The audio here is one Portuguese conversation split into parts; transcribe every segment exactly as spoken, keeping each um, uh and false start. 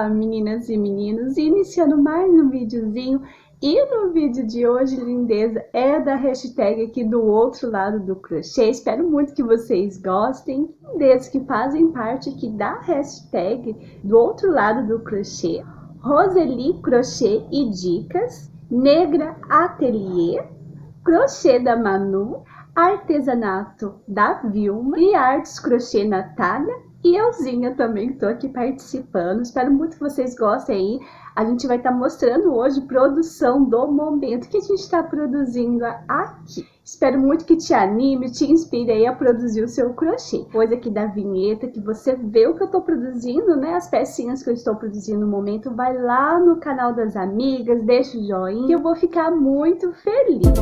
Olá, meninas e meninos, iniciando mais um videozinho. E no vídeo de hoje, lindeza, é da hashtag aqui do outro lado do crochê. Espero muito que vocês gostem. Lindezas que fazem parte aqui da hashtag do outro lado do crochê. Roseli Crochê e Dicas, Negra Ateliê, Crochê da Manu, Artesanato da Vilma e Artes Crochê Natália. E euzinha também tô aqui participando. Espero muito que vocês gostem aí. A gente vai estar tá mostrando hoje produção do momento que a gente está produzindo aqui. Espero muito que te anime, te inspire aí a produzir o seu crochê. Depois aqui da vinheta que você vê o que eu tô produzindo, né? As pecinhas que eu estou produzindo no momento. Vai lá no canal das amigas, deixa o joinha, que eu vou ficar muito feliz.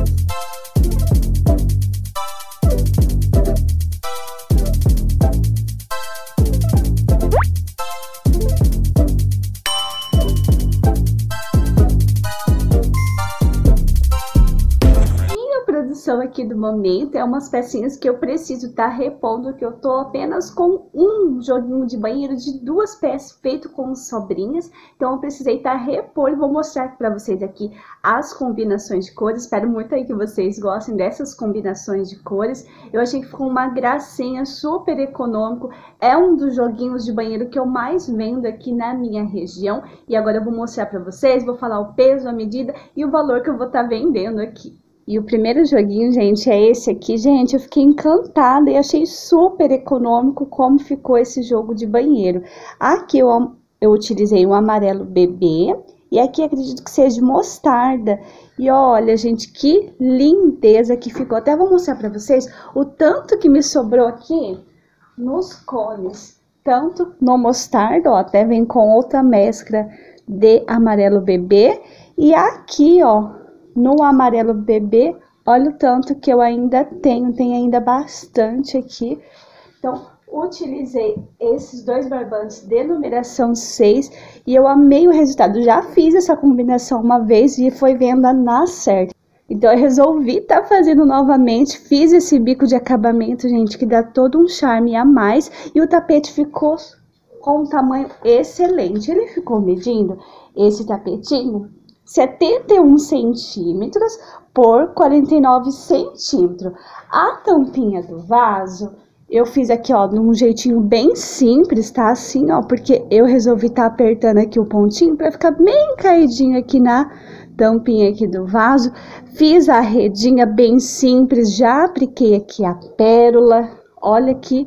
Aqui do momento é umas pecinhas que eu preciso estar tá repondo, que eu tô apenas com um joguinho de banheiro de duas peças feito com sobrinhas, então eu precisei estar tá repondo. Vou mostrar para vocês aqui as combinações de cores. Espero muito aí que vocês gostem dessas combinações de cores. Eu achei que ficou uma gracinha, super econômico. É um dos joguinhos de banheiro que eu mais vendo aqui na minha região, e agora eu vou mostrar para vocês, vou falar o peso, a medida e o valor que eu vou estar tá vendendo aqui. E o primeiro joguinho, gente, é esse aqui. Gente, eu fiquei encantada e achei super econômico como ficou esse jogo de banheiro. Aqui eu, eu utilizei um amarelo bebê e aqui acredito que seja mostarda. E olha, gente, que lindeza que ficou. Até vou mostrar pra vocês o tanto que me sobrou aqui nos cones. Tanto no mostarda, ó, até vem com outra mescla de amarelo bebê. E aqui, ó, no amarelo bebê, olha o tanto que eu ainda tenho, tem ainda bastante aqui. Então, utilizei esses dois barbantes de numeração seis e eu amei o resultado. Já fiz essa combinação uma vez e foi venda na certa. Então, eu resolvi estar tá fazendo novamente, fiz esse bico de acabamento, gente, que dá todo um charme a mais. E o tapete ficou com um tamanho excelente. Ele ficou medindo esse tapetinho setenta e um centímetros por quarenta e nove centímetros. A tampinha do vaso eu fiz aqui, ó, de um jeitinho bem simples, tá? Assim, ó, porque eu resolvi tá apertando aqui o pontinho para ficar bem caidinho aqui na tampinha aqui do vaso. Fiz a redinha bem simples, já apliquei aqui a pérola. Olha que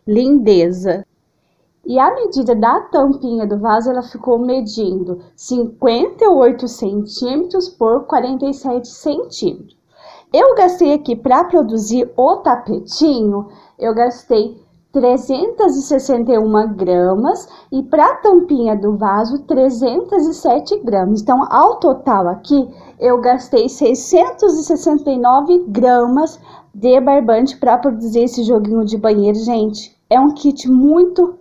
lindeza. E a medida da tampinha do vaso, ela ficou medindo cinquenta e oito centímetros por quarenta e sete centímetros. Eu gastei aqui para produzir o tapetinho, eu gastei trezentas e sessenta e uma gramas e para a tampinha do vaso trezentas e sete gramas. Então, ao total aqui, eu gastei seiscentas e sessenta e nove gramas de barbante para produzir esse joguinho de banheiro, gente. É um kit muito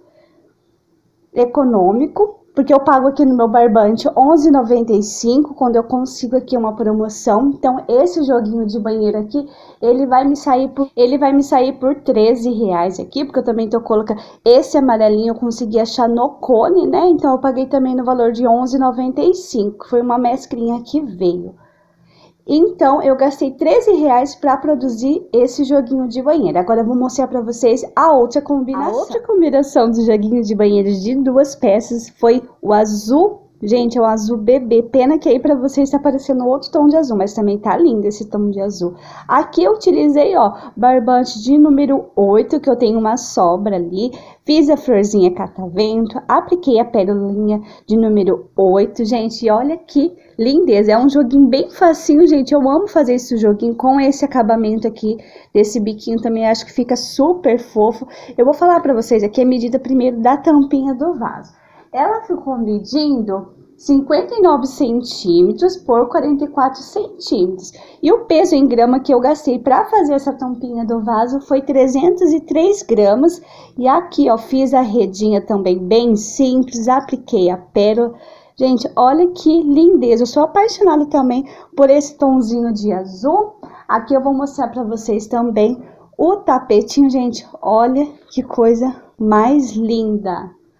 econômico, porque eu pago aqui no meu barbante onze reais e noventa e cinco centavos quando eu consigo aqui uma promoção. Então esse joguinho de banheiro aqui, ele vai me sair por ele vai me sair por treze reais aqui, porque eu também tô colocando esse amarelinho, eu consegui achar no cone, né? Então eu paguei também no valor de onze reais e noventa e cinco centavos, foi uma mesclinha que veio. Então, eu gastei treze reais para produzir esse joguinho de banheiro. Agora, eu vou mostrar para vocês a outra combinação. A outra combinação do joguinho de banheiro de duas peças foi o azul. Gente, é o azul bebê. Pena que aí para vocês tá aparecendo outro tom de azul, mas também tá lindo esse tom de azul. Aqui eu utilizei, ó, barbante de número oito, que eu tenho uma sobra ali. Fiz a florzinha catavento, apliquei a pérolinha de número oito. Gente, olha que lindeza. É um joguinho bem facinho, gente. Eu amo fazer esse joguinho com esse acabamento aqui, desse biquinho também. Acho que fica super fofo. Eu vou falar pra vocês aqui a medida primeiro da tampinha do vaso. Ela ficou medindo cinquenta e nove centímetros por quarenta e quatro centímetros. E o peso em grama que eu gastei para fazer essa tampinha do vaso foi trezentos e três gramas. E aqui, ó, fiz a redinha também bem simples, apliquei a pérola. Gente, olha que lindeza. Eu sou apaixonada também por esse tomzinho de azul. Aqui eu vou mostrar para vocês também o tapetinho, gente. Olha que coisa mais linda.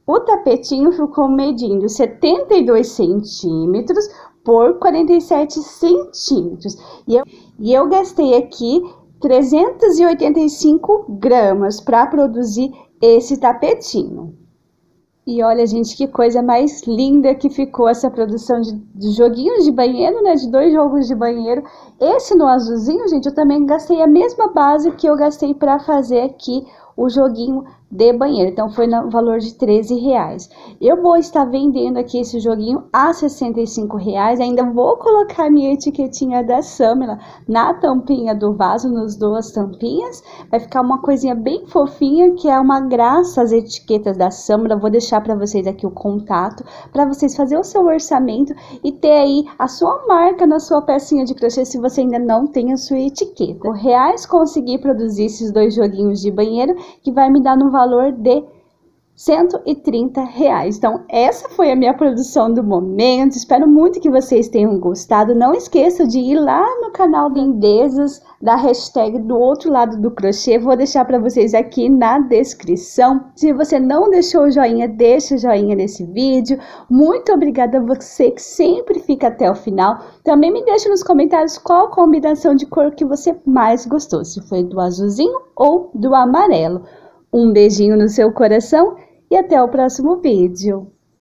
O tapetinho ficou medindo setenta e dois centímetros por quarenta e sete centímetros. E eu, e eu gastei aqui trezentos e oitenta e cinco gramas para produzir esse tapetinho. E olha, gente, que coisa mais linda que ficou essa produção de, de joguinhos de banheiro, né? De dois jogos de banheiro. Esse no azulzinho, gente, eu também gastei a mesma base que eu gastei para fazer aqui o joguinho de banheiro. Então, foi no valor de treze reais. Eu vou estar vendendo aqui esse joguinho a sessenta e cinco reais. Ainda vou colocar minha etiquetinha da Samila na tampinha do vaso, nas duas tampinhas. Vai ficar uma coisinha bem fofinha, que é uma graça as etiquetas da Samila. Vou deixar para vocês aqui o contato, para vocês fazerem o seu orçamento e ter aí a sua marca na sua pecinha de crochê, se você ainda não tem a sua etiqueta. R reais consegui produzir esses dois joguinhos de banheiro, que vai me dar no valor de cento e trinta reais. Então, essa foi a minha produção do momento. Espero muito que vocês tenham gostado. Não esqueça de ir lá no canal Lindezas, da hashtag do outro lado do crochê. Vou deixar para vocês aqui na descrição. Se você não deixou o joinha, deixa o joinha nesse vídeo. Muito obrigada a você que sempre fica até o final. Também me deixa nos comentários qual combinação de cor que você mais gostou. Se foi do azulzinho ou do amarelo. Um beijinho no seu coração e até o próximo vídeo.